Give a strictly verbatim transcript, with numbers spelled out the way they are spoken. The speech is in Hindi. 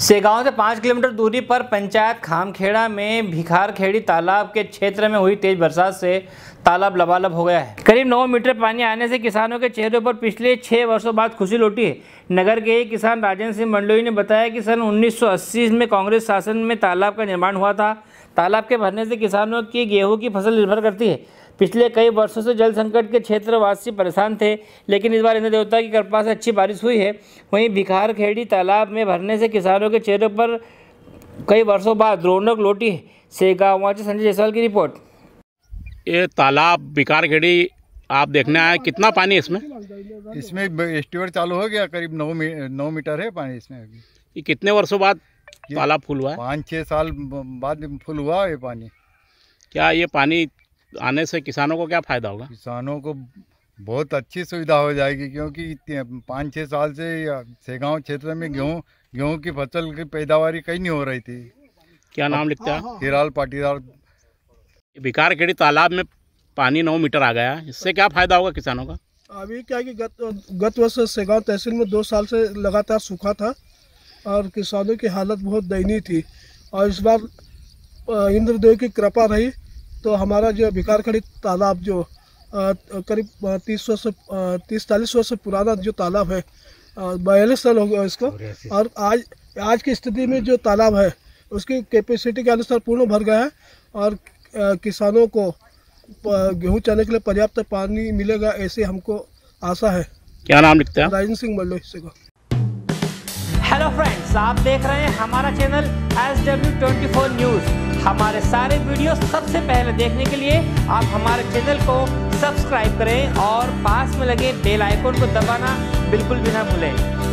सेगांव से पाँच किलोमीटर दूरी पर पंचायत खामखेड़ा में भिखारखेड़ी तालाब के क्षेत्र में हुई तेज बरसात से तालाब लबालब हो गया है। करीब नौ मीटर पानी आने से किसानों के चेहरों पर पिछले छह वर्षों बाद खुशी लौटी है। नगर के एक किसान राजेंद्र सिंह मंडलोई ने बताया कि सन उन्नीस सौ अस्सी में कांग्रेस शासन में तालाब का निर्माण हुआ था। तालाब के भरने से किसानों की गेहूँ की फसल निर्भर करती है। पिछले कई वर्षों से जल संकट के क्षेत्रवासी परेशान थे, लेकिन इस बार इंद्र देवता की कृपा से अच्छी बारिश हुई है। वहीं भिखारखेड़ी तालाब में भरने से किसानों के चेहरों पर कई वर्षों बाद रौनक लौटी है। सेगांव से संजय जायसवाल की रिपोर्ट। ये तालाब भिखारखेड़ी आप देखने आए, कितना पानी इसमें? इसमें एस्टिमेट चालू हो गया, करीब नौ मी, नौ मीटर है पानी इसमें अभी। ये कितने वर्षों बाद तालाब फुल हुआ है? पाँच छः साल बाद फुल हुआ ये पानी। क्या ये पानी आने से किसानों को क्या फ़ायदा होगा? किसानों को बहुत अच्छी सुविधा हो जाएगी, क्योंकि पाँच छः साल से सेगांव क्षेत्र में गेहूँ गेहूँ की फसल की पैदावारी कहीं नहीं हो रही थी। क्या नाम लिखता है? हिराल पाटीदार। भिखारखेड़ी तालाब में पानी नौ मीटर आ गया, इससे क्या फ़ायदा होगा किसानों का? अभी क्या है कि गत गत वर्ष सेगांव तहसील में दो साल से लगातार सूखा था और किसानों की हालत बहुत दयनीय थी। और इस बार इंद्रदेव की कृपा रही तो हमारा जो भिखारखेड़ी तालाब जो आ, करीब तीस वर्ष तीस चालीस वर्ष से पुराना जो तालाब है, बयालीस साल हो गया इसको, और आज आज की स्थिति में जो तालाब है उसकी कैपेसिटी के अनुसार पूर्ण भर गया है और आ, किसानों को गेहूँ चने के लिए पर्याप्त पानी मिलेगा, ऐसे हमको आशा है। क्या नाम लिखता है? राजेंद्र सिंह मंडलोई से। हेलो फ्रेंड्स, आप देख रहे हैं हमारा channel S W twenty four news. हमारे सारे वीडियो सबसे पहले देखने के लिए आप हमारे चैनल को सब्सक्राइब करें और पास में लगे बेल आइकन को दबाना बिल्कुल भी ना भूलें।